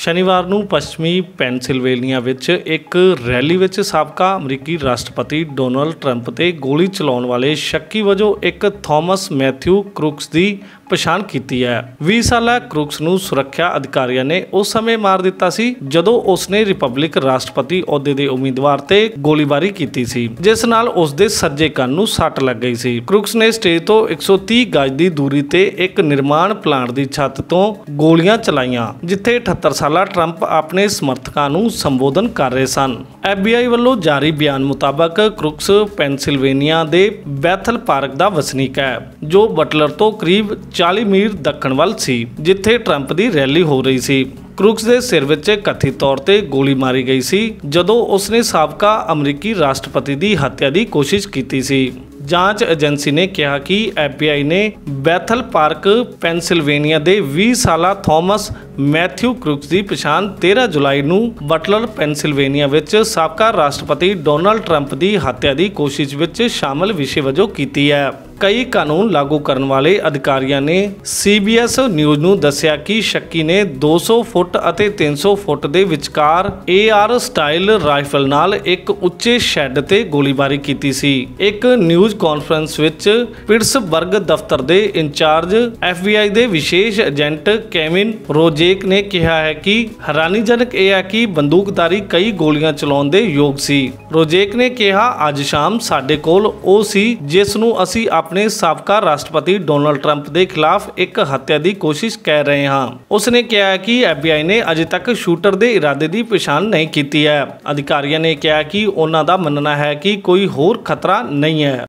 शनिवार ਨੂੰ ਪੱਛਮੀ ਪੈਨਸਿਲਵੇਨੀਆ ਵਿੱਚ ਇੱਕ ਰੈਲੀ ਵਿੱਚ ਸਾਬਕਾ ਅਮਰੀਕੀ ਰਾਸ਼ਟਰਪਤੀ ਡੋਨਾਲਡ ਟਰੰਪ ਤੇ ਗੋਲੀ ਚਲਾਉਣ ਵਾਲੇ ਸ਼ੱਕੀ ਵਜੋਂ ਇੱਕ ਥਾਮਸ ਮੈਥਿਊ ਕ੍ਰੂਕਸ ਦੀ ਪਛਾਣ ਕੀਤੀ ਹੈ। 20 ਸਾਲਾ ਕ੍ਰੂਕਸ ਨੂੰ ਸੁਰੱਖਿਆ ਅਧਿਕਾਰੀਆਂ ਨੇ ਉਸ ਸਮੇਂ ਮਾਰ ਦਿੱਤਾ ਸੀ ਜਦੋਂ ਉਸਨੇ ਰਿਪਬਲਿਕ ਰਾਸ਼ਟਰਪਤੀ ਅਹੁਦੇ ਦੇ ਉਮੀਦਵਾਰ ਤੇ ਗੋਲੀਬਾਰੀ ਕੀਤੀ ਸੀ, ਜਿਸ ਨਾਲ ਉਸ ਦੇ ਸੱਜੇ ਕੰਨ ਨੂੰ ਸੱਟ ਲੱਗ ਗਈ ਸੀ। ਕ੍ਰੂਕਸ ਨੇ ਸਟੇਜ ਤੋਂ 130 ਗਜ ਦੀ ਦੂਰੀ ਤੇ ਇੱਕ ਨਿਰਮਾਣ ਪਲਾਂਟ ਦੀ ਛੱਤ ਤੋਂ ਗੋਲੀਆਂ ਚਲਾਈਆਂ, ਜਿੱਥੇ 78 ਸਾਲਾ ਟਰੰਪ ਆਪਣੇ ਸਮਰਥਕਾਂ ਨੂੰ ਸੰਬੋਧਨ ਕਰ ਰਹੇ ਸਨ। FBI ਵੱਲੋਂ ਜਾਰੀ ਬਿਆਨ ਮੁਤਾਬਕ ਕ੍ਰੂਕਸ ਪੈਨਸਿਲਵੇਨੀਆ ਦੇ ਬੈਥਲ ਪਾਰਕ ਦਾ ਵਸਨੀਕ ਹੈ, ਜੋ ਬਟਲਰ ਤੋਂ ਕਰੀਬ 40 ਮੀਲ ਦੱਖਣ ਵੱਲ ਸੀ, ਜਿੱਥੇ ਟਰੰਪ ਦੀ ਰੈਲੀ ਹੋ ਰਹੀ ਸੀ। ਕ੍ਰੂਕਸ ਦੇ ਸਿਰ ਵਿੱਚ ਕਥਿਤ ਤੌਰ ਤੇ ਗੋਲੀ ਮਾਰੀ ਗਈ ਸੀ ਜਦੋਂ ਉਸਨੇ ਸਾਬਕਾ ਅਮਰੀਕੀ ਰਾਸ਼ਟਰਪਤੀ ਦੀ ਹੱਤਿਆ ਦੀ ਕੋਸ਼ਿਸ਼ ਕੀਤੀ ਸੀ। ਜਾਂਚ ਏਜੰਸੀ ਨੇ ਕਿਹਾ ਕਿ FBI ਨੇ ਬੈਥਲ ਪਾਰਕ ਪੈਨਸਿਲਵੇਨੀਆ ਦੇ 20 ਸਾਲਾ ਥਾਮਸ ਮੈਥਿਊ ਕ੍ਰੂਕਸ ਦੀ ਪਛਾਣ 13 ਜੁਲਾਈ ਨੂੰ ਬਟਲਰ ਪੈਨਸਿਲਵੇਨੀਆ ਵਿੱਚ ਸਾਬਕਾ ਰਾਸ਼ਟਰਪਤੀ ਡੋਨਾਲਡ ਟਰੰਪ ਦੀ ਹੱਤਿਆ ਦੀ ਕੋਸ਼ਿਸ਼ ਵਿੱਚ ਸ਼ਾਮਲ ਵਿਸ਼ੇ ਵਜੋਂ ਕੀਤੀ ਹੈ। ਕਈ ਕਾਨੂੰਨ ਲਾਗੂ ਕਰਨ ਵਾਲੇ ਅਧਿਕਾਰੀਆਂ ਨੇ CBS ਨਿਊਜ਼ ਨੂੰ ਦੱਸਿਆ ਕਿ ਸ਼ੱਕੀ ਨੇ 200 ਫੁੱਟ ਅਤੇ 300 ਫੁੱਟ ਦੇ ਵਿਚਕਾਰ AR ਸਟਾਈਲ ਰਾਈਫਲ ਨਾਲ ਇੱਕ ਉੱਚੇ ਸ਼ੈੱਡ ਤੇ ਗੋਲੀਬਾਰੀ ਕੀਤੀ ਸੀ। ਇੱਕ ਨਿਊਜ਼ ਕਾਨਫਰੰਸ ਵਿੱਚ ਪਿਟਸਬਰਗ ਦਫ਼ਤਰ ਦੇ ਇੰਚਾਰਜ FBI ਦੇ ਵਿਸ਼ੇਸ਼ ਏਜੰਟ ਕੇਵਿਨ ਰੋਜੇਕ ਨੇ ਕਿਹਾ ਹੈ ਕਿ ਹੈਰਾਨੀਜਨਕ ਇਹ ਹੈ ਕਿ ਬੰਦੂਕਧਾਰੀ ਕਈ ਗੋਲੀਆਂ ਚਲਾਉਣ ਦੇ ਯੋਗ ਸੀ। ਰੋਜੇਕ ਨੇ ਕਿਹਾ, ਅੱਜ ਸ਼ਾਮ ਸਾਡੇ ਕੋਲ ਉਹ ਸੀ ਜਿਸ ਨੂੰ ਅਸੀਂ ਆਪਣੇ ਸਾਬਕਾ ਰਾਸ਼ਟਰਪਤੀ ਡੋਨਾਲਡ ਟਰੰਪ ਦੇ ਖਿਲਾਫ ਇੱਕ ਹੱਤਿਆ ਦੀ ਕੋਸ਼ਿਸ਼ ਕਰ ਰਹੇ ਹਾਂ। ਉਸਨੇ ਕਿਹਾ ਕਿ FBI ਨੇ ਅਜੇ ਤੱਕ ਸ਼ੂਟਰ ਦੇ ਇਰਾਦੇ ਦੀ ਪਛਾਣ ਨਹੀਂ ਕੀਤੀ ਹੈ। ਅਧਿਕਾਰੀਆਂ ਨੇ ਕਿਹਾ ਕਿ ਉਹਨਾਂ ਦਾ ਮੰਨਣਾ ਹੈ ਕਿ ਕੋਈ ਹੋਰ ਖਤਰਾ ਨਹੀਂ ਹੈ।